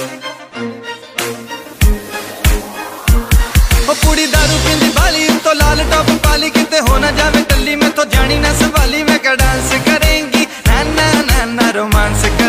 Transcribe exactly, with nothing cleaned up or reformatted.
ओ कुड़ी दारू पींदी बाली तो लाल टॉप पाली किते हो ना जावे टल्ली मैं तो जानी ना सवाली मैं क्या डांस करेंगी ना ना ना ना रोमांस